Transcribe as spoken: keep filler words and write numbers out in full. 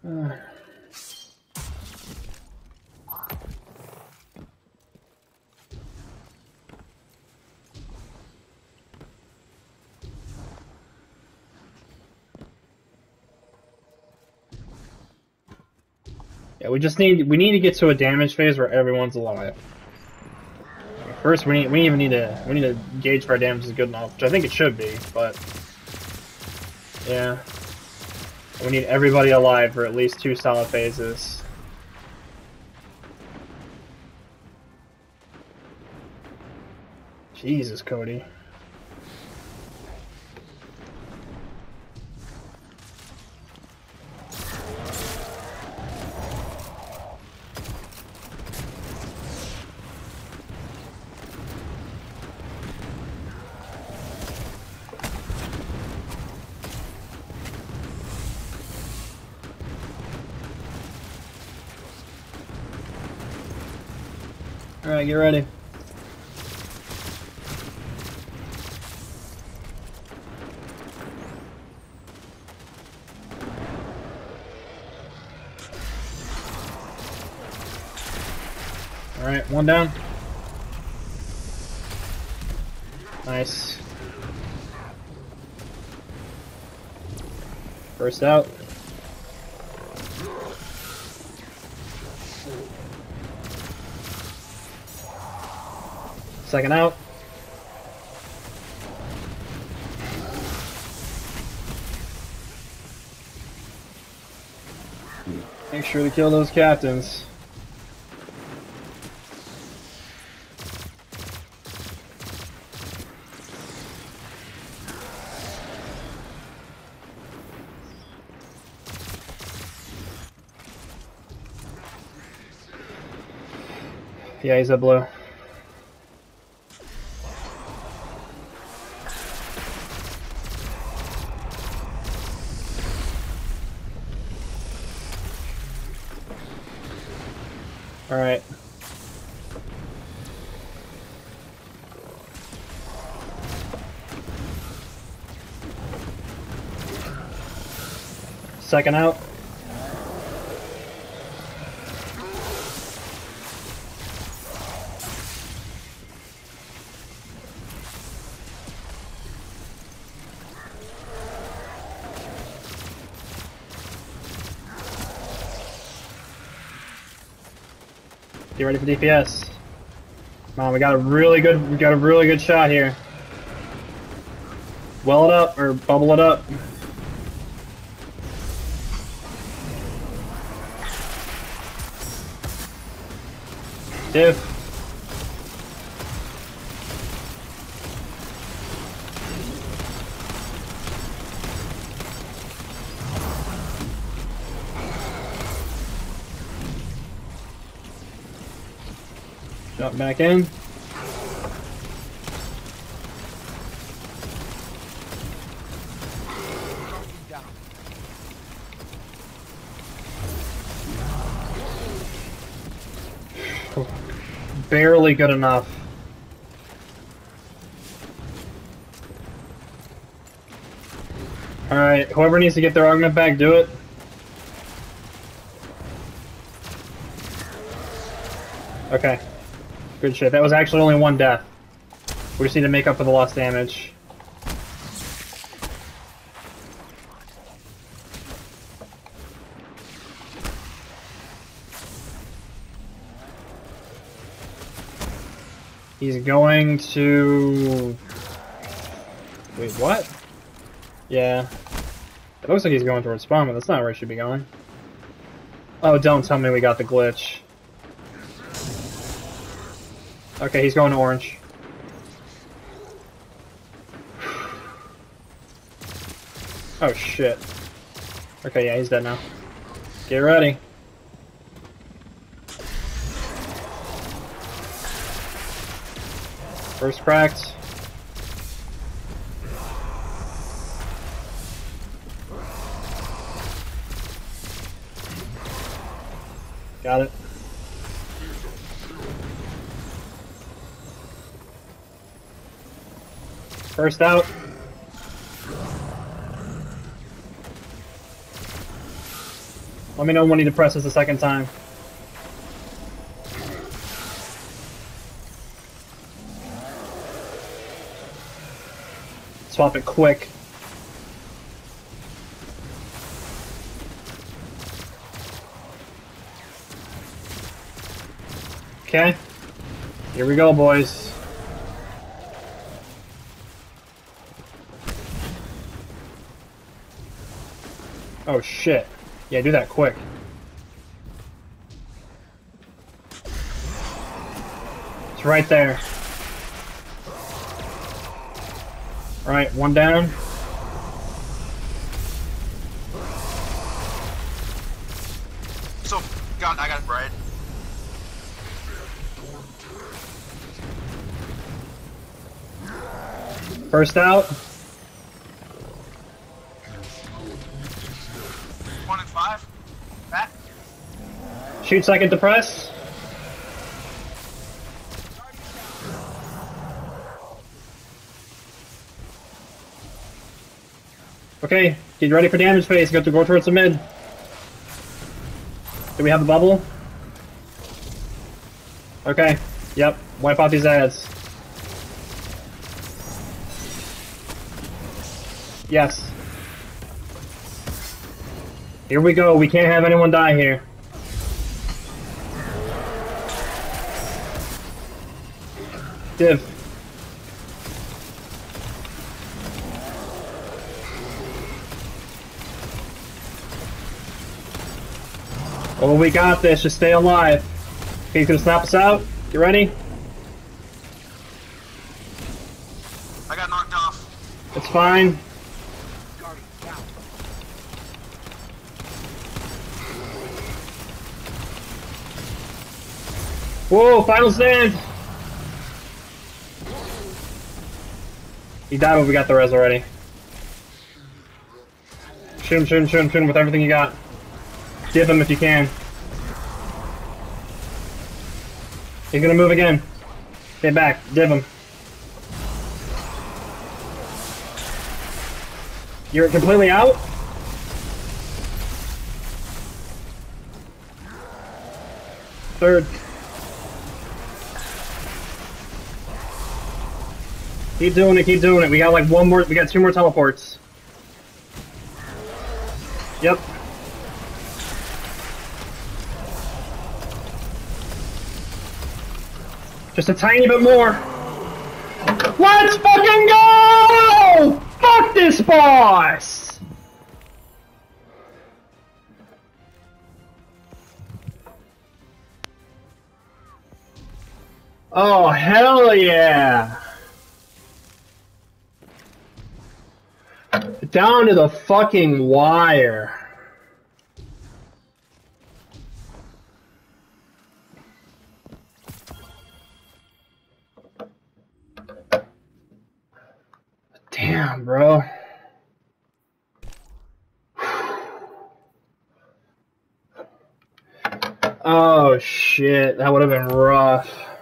Uh. Yeah, we just need we need to get to a damage phase where everyone's alive. First, we need we even need to we need to gauge if our damage is good enough, which I think it should be, but yeah, we need everybody alive for at least two solid phases. Jesus, Cody. Alright, get ready. Alright, one down. Nice. First out. Second out. Make sure to kill those captains. Yeah, he's a blue. All right. Second out. Get ready for D P S. Come on, we got a really good, we got a really good shot here. Well it up, or bubble it up. Div. Jump back in. Barely good enough. Alright, whoever needs to get their augment back, do it. Okay. Good shit. That was actually only one death. We just need to make up for the lost damage. He's going to... Wait, what? Yeah. It looks like he's going towards spawn, but that's not where he should be going. Oh, don't tell me we got the glitch. Okay, he's going to orange. Oh, shit. Okay, yeah, he's dead now. Get ready. First cracked. Got it. First out. Let me know when we need to press this a second time. Swap it quick. Okay. Here we go, boys. Oh shit. Yeah, do that quick. It's right there. Alright, one down. So, God, I got it right. First out. One and five. Back. Shoot second to press. Okay, get ready for damage phase. Got to go towards the mid. Do we have the bubble? Okay, yep. Wipe out these ads. Yes. Here we go. We can't have anyone die here. Div. Oh, we got this. Just stay alive. Okay, he's gonna snap us out. You ready? I got knocked off. It's fine. Whoa, final stand! He died, but we got the res already. Shoot him, shoot him, shoot him, shoot him with everything you got. Div him if you can. He's gonna move again. Stay back, div him. You're completely out? Third. Keep doing it, keep doing it. We got like one more, we got two more teleports. Yep. Just a tiny bit more. Let's fucking go! Fuck this boss! Oh, hell yeah! Down to the fucking wire. Damn, bro. Oh shit, that would have been rough.